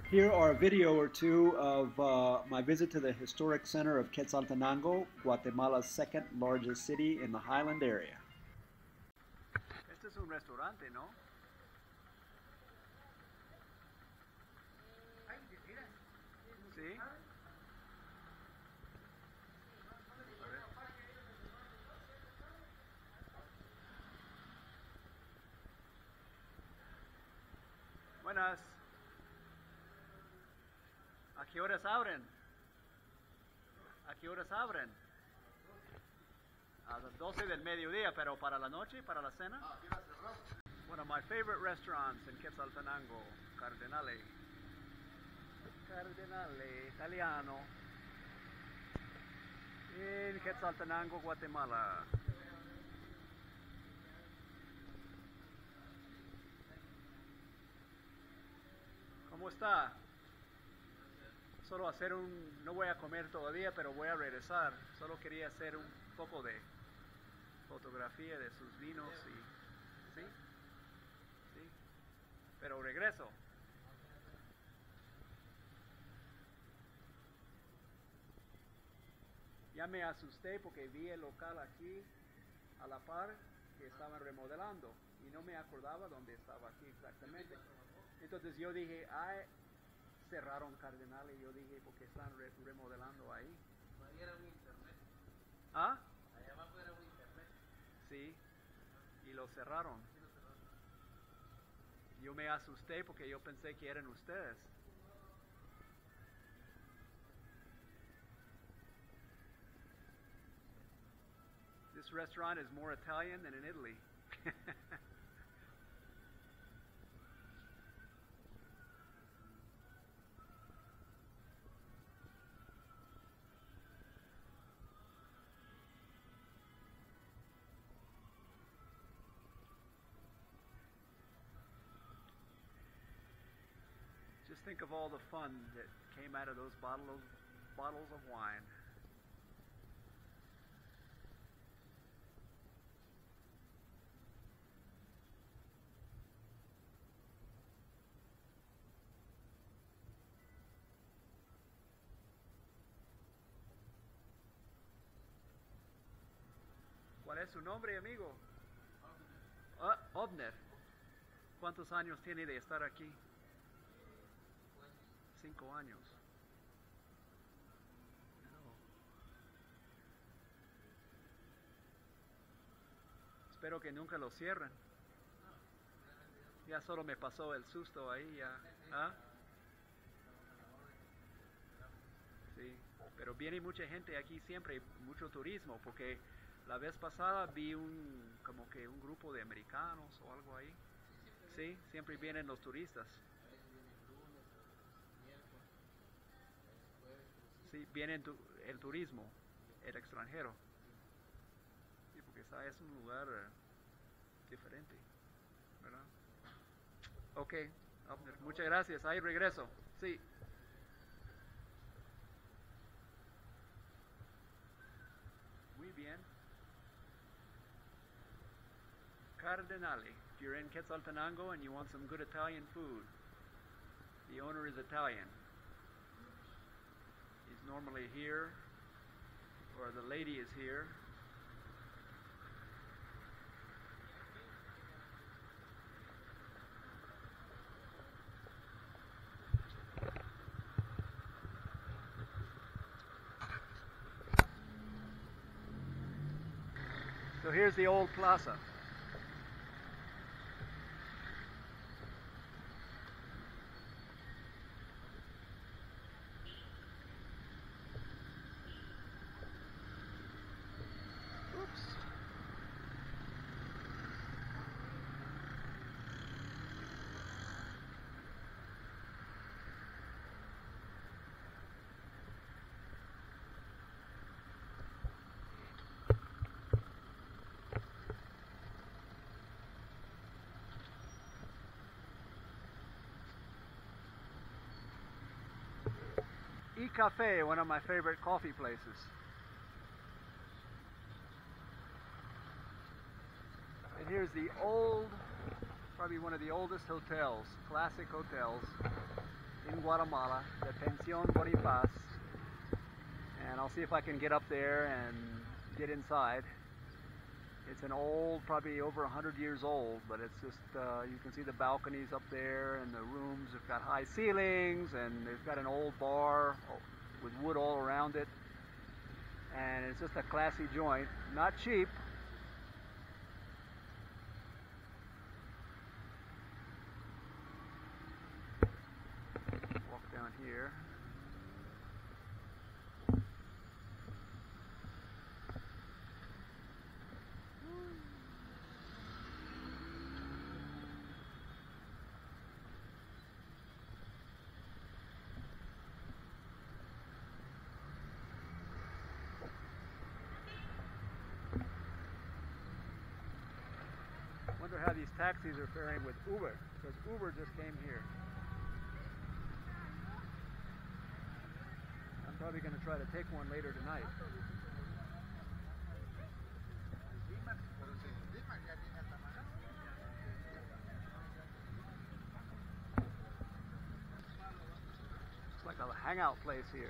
Here are a video or two of my visit to the historic center of Quetzaltenango, Guatemala's second largest city in the highland area. Este es un restaurante, ¿no? Sí. Buenas. ¿A qué horas abren? ¿A qué horas abren? A las 12 del mediodía, pero para la noche, para la cena. One of my favorite restaurants in Quetzaltenango, Cardinali. Cardinali, italiano. In Quetzaltenango, Guatemala. ¿Cómo está? Solo hacer no voy a comer todavía, pero voy a regresar. Solo quería hacer un poco de fotografía de sus vinos y, ¿sí? Sí. Pero regreso. Ya me asusté porque vi el local aquí a la par que estaban remodelando y no me acordaba dónde estaba aquí exactamente. Entonces yo dije, ay, cerraron Cardinali y yo dije, porque están remodelando ahí. Ahí era un internet. ¿Ah? Allá abajo era un internet. Sí, y lo cerraron. Sí, lo cerraron. Yo me asusté porque yo pensé que eran ustedes. This restaurant is more Italian than in Italy. Just think of all the fun that came out of those bottles of wine. ¿Cuál es su nombre, amigo? Obner. ¿Cuántos años tiene de estar aquí? 5 años. No. Espero que nunca lo cierren. Ya solo me pasó el susto ahí. Ya. ¿Ah? Sí, pero viene mucha gente aquí siempre, mucho turismo, porque la vez pasada vi como que un grupo de americanos o algo ahí. Sí, siempre vienen los turistas. Sí, viene el turismo, el extranjero. Sí, porque es un lugar diferente, ¿verdad? Ok, Abner, muchas gracias. Ahí regreso. Sí. Muy bien. Cardinali. If you're in Quetzaltenango and you want some good Italian food, the owner is Italian. He's normally here, or the lady is here. So here's the old plaza. Cafe, one of my favorite coffee places. And here's the old, probably one of the oldest hotels, classic hotels in Guatemala, the Pension Bonifaz, and I'll see if I can get up there and get inside. It's an old, probably over 100 years old, but it's just, you can see the balconies up there, and the rooms have got high ceilings, and they've got an old bar with wood all around it, and it's just a classy joint, not cheap. Walk down here. Wonder how these taxis are faring with Uber, because Uber just came here. I'm probably going to try to take one later tonight. It's like a hangout place here.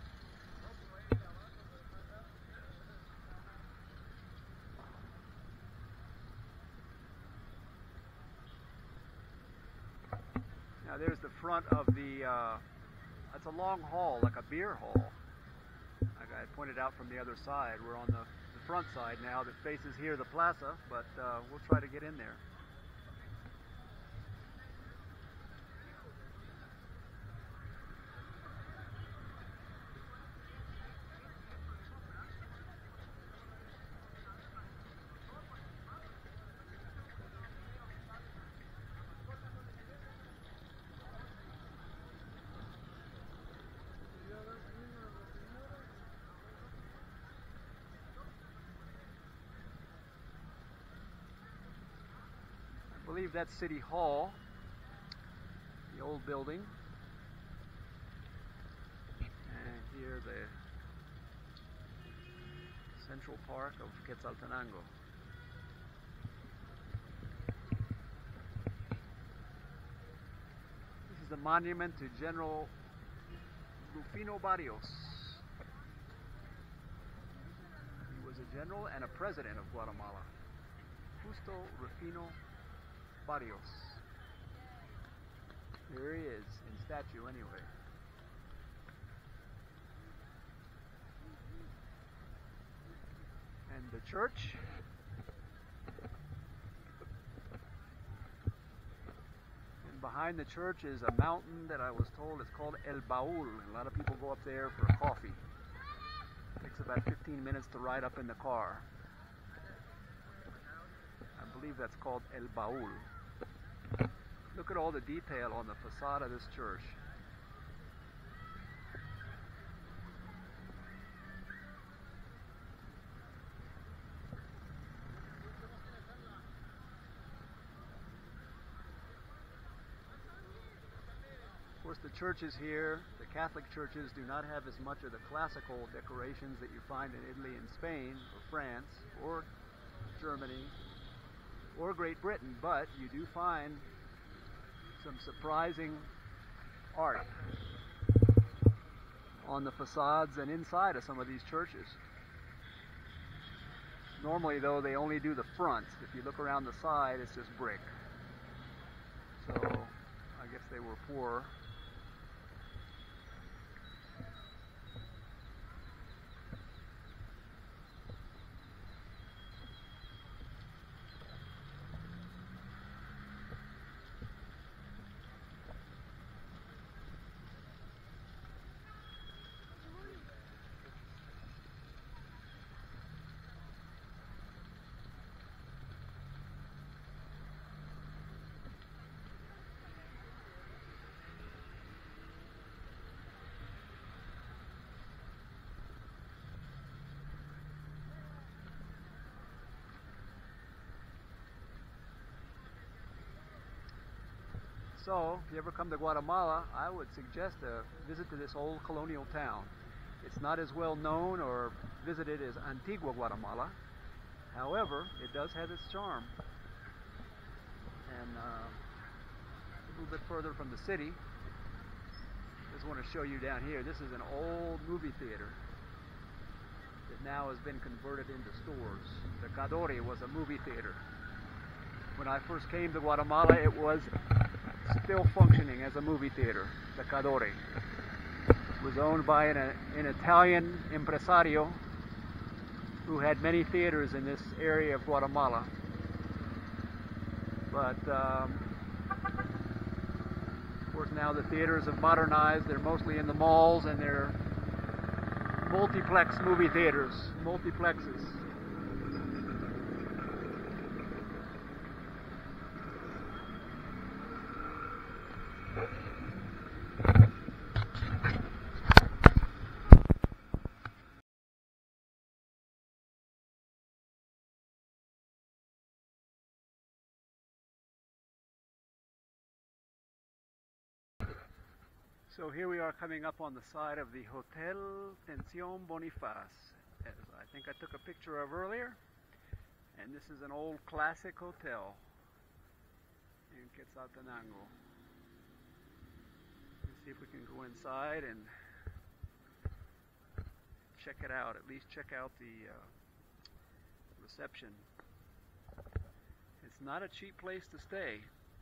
Now there's the front of the, it's a long hall, like a beer hall. Like I pointed out from the other side. We're on the front side now that faces here the plaza, but we'll try to get in there. I believe that's City Hall, the old building, and here the Central Park of Quetzaltenango. This is the monument to General Rufino Barrios. He was a general and a president of Guatemala. Justo Rufino Barrios. There he is, in statue anyway. And the church. And behind the church is a mountain that I was told is called El Baúl. A lot of people go up there for coffee. It takes about 15 minutes to ride up in the car. I believe that's called El Baúl. Look at all the detail on the facade of this church. Of course, the churches here, the Catholic churches, do not have as much of the classical decorations that you find in Italy and Spain, or France, or Germany, or Great Britain, but you do find some surprising art on the facades and inside of some of these churches. Normally, though, they only do the front. If you look around the side, it's just brick. So, I guess they were poor. So, if you ever come to Guatemala, I would suggest a visit to this old colonial town. It's not as well known or visited as Antigua Guatemala. However, it does have its charm. And a little bit further from the city, just want to show you down here. This is an old movie theater that now has been converted into stores. The Cadore was a movie theater. When I first came to Guatemala, it was still functioning as a movie theater, the Cadore. It was owned by an Italian impresario who had many theaters in this area of Guatemala. But of course now the theaters have modernized. They're mostly in the malls, and they're multiplex movie theaters, multiplexes. So here we are coming up on the side of the Hotel Pension Bonifaz, as I think I took a picture of earlier. And this is an old classic hotel in Quetzaltenango. Let's see if we can go inside and check it out, at least check out the reception. It's not a cheap place to stay,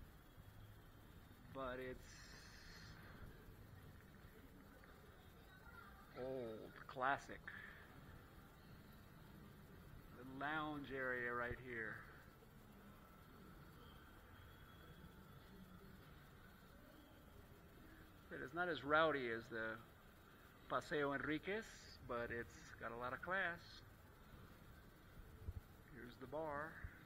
but it's old, classic. The lounge area right here. It's not as rowdy as the Paseo Enriquez, but it's got a lot of class. Here's the bar.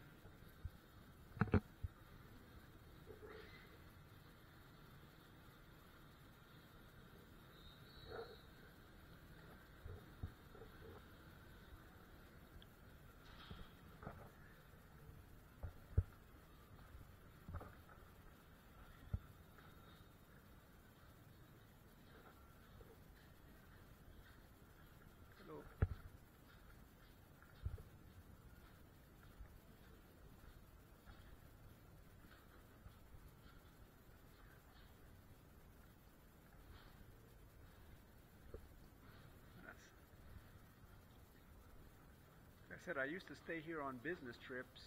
I said I used to stay here on business trips,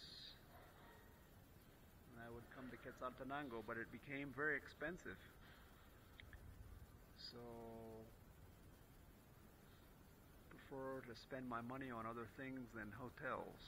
and I would come to Quetzaltenango, but it became very expensive. So I prefer to spend my money on other things than hotels.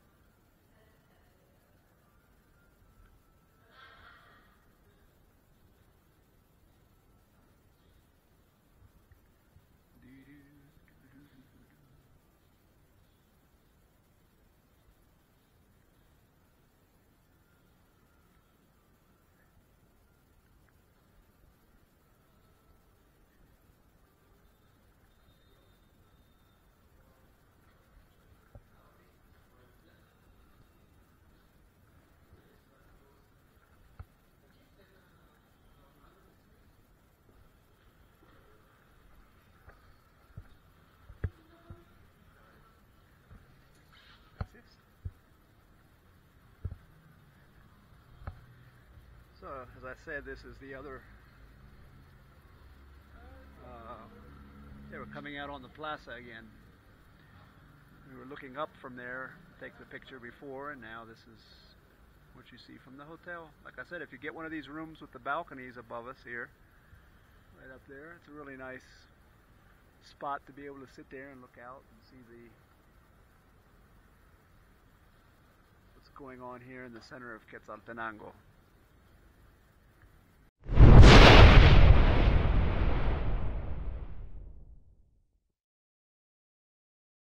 So, as I said, this is the other, they were coming out on the plaza again. We were looking up from there, take the picture before, and now this is what you see from the hotel. Like I said, if you get one of these rooms with the balconies above us here, right up there, it's a really nice spot to be able to sit there and look out and see what's going on here in the center of Quetzaltenango.